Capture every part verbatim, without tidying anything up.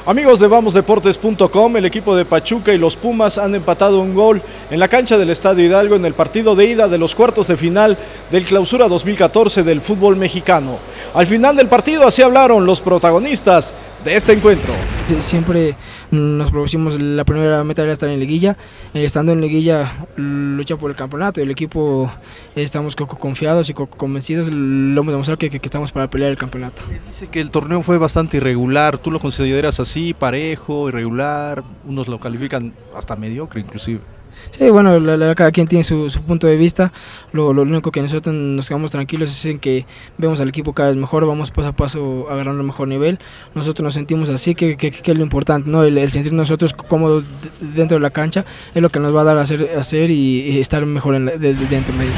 Amigos de Vamos Deportes punto com, el equipo de Pachuca y los Pumas han empatado un gol en la cancha del Estadio Hidalgo en el partido de ida de los cuartos de final del Clausura dos mil catorce del fútbol mexicano. Al final del partido así hablaron los protagonistas de este encuentro. Siempre nos propusimos, la primera meta era estar en liguilla, estando en liguilla lucha por el campeonato, el equipo estamos confiados y convencidos, lo hemos demostrado que, que estamos para pelear el campeonato. Se dice que el torneo fue bastante irregular, ¿tú lo consideras así, parejo, irregular? Unos lo califican hasta mediocre inclusive. Sí, bueno, la, la, cada quien tiene su, su punto de vista. Lo, lo único que nosotros nos quedamos tranquilos es en que vemos al equipo cada vez mejor, vamos paso a paso agarrando el mejor nivel. Nosotros nos sentimos así, que, que, que es lo importante, ¿no? El, el sentir nosotros cómodos dentro de la cancha es lo que nos va a dar a hacer, a hacer y, y estar mejor en la, de, de dentro de ella.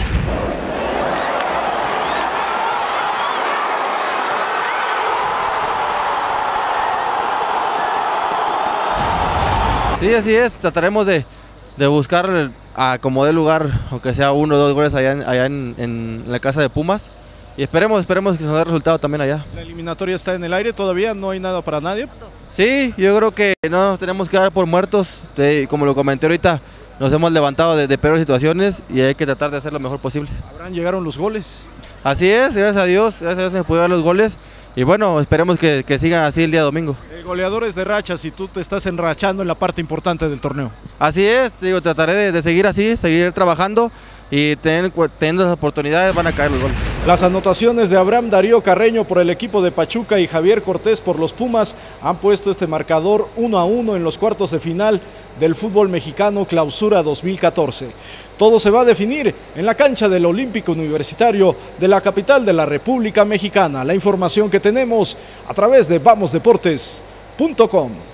Sí, así es, trataremos de, de buscar a como dé lugar, aunque sea uno o dos goles allá, en, allá en, en la casa de Pumas, y esperemos, esperemos que se nos dé resultado también allá. La eliminatoria está en el aire, todavía no hay nada para nadie. Sí, yo creo que no nos tenemos que dar por muertos, de, como lo comenté ahorita, nos hemos levantado de, de peores situaciones y hay que tratar de hacer lo mejor posible. Abraham, llegaron los goles. Así es, gracias a Dios, gracias a Dios me pude dar los goles. Y bueno, esperemos que, que sigan así el día domingo. El goleador es de rachas y tú te estás enrachando en la parte importante del torneo. Así es, digo, trataré de, de seguir así, seguir trabajando y tener, teniendo las oportunidades van a caer los goles. Las anotaciones de Abraham Darío Carreño por el equipo de Pachuca y Javier Cortés por los Pumas han puesto este marcador uno a uno en los cuartos de final del fútbol mexicano Clausura dos mil catorce. Todo se va a definir en la cancha del Olímpico Universitario de la capital de la República Mexicana. La información que tenemos a través de Vamos Deportes punto com.